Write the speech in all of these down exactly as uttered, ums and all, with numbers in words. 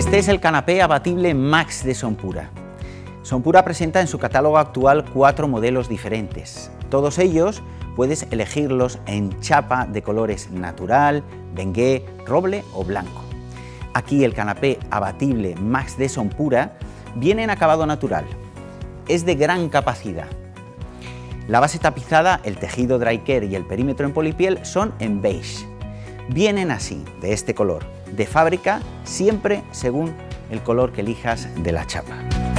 Este es el canapé abatible Max de Sonpura. Sonpura presenta en su catálogo actual cuatro modelos diferentes. Todos ellos puedes elegirlos en chapa de colores natural, bengué, roble o blanco. Aquí el canapé abatible Max de Sonpura viene en acabado natural. Es de gran capacidad. La base tapizada, el tejido dry care y el perímetro en polipiel son en beige. Vienen así, de este color, de fábrica, siempre según el color que elijas de la chapa.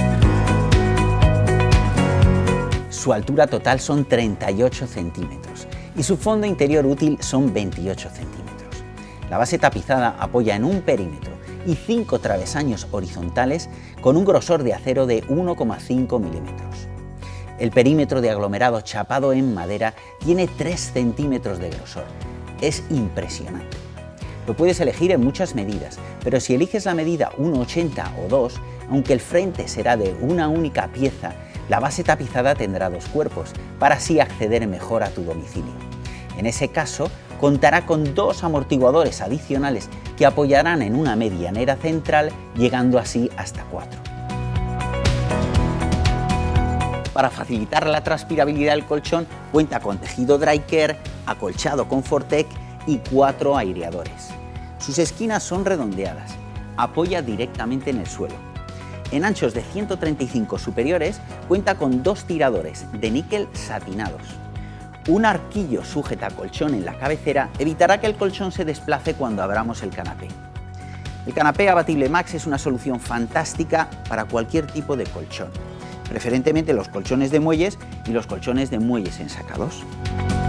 Su altura total son treinta y ocho centímetros y su fondo interior útil son veintiocho centímetros. La base tapizada apoya en un perímetro y cinco travesaños horizontales con un grosor de acero de uno coma cinco milímetros. El perímetro de aglomerado chapado en madera tiene tres centímetros de grosor. Es impresionante. Lo puedes elegir en muchas medidas, pero si eliges la medida uno ochenta o dos, aunque el frente será de una única pieza, la base tapizada tendrá dos cuerpos, para así acceder mejor a tu domicilio. En ese caso, contará con dos amortiguadores adicionales que apoyarán en una medianera central, llegando así hasta cuatro. Para facilitar la transpirabilidad del colchón, cuenta con tejido dry care, acolchado con Fortec y cuatro aireadores. Sus esquinas son redondeadas, apoya directamente en el suelo. En anchos de ciento treinta y cinco superiores, cuenta con dos tiradores de níquel satinados. Un arquillo sujeta colchón en la cabecera evitará que el colchón se desplace cuando abramos el canapé. El canapé abatible Max es una solución fantástica para cualquier tipo de colchón, preferentemente los colchones de muelles y los colchones de muelles ensacados.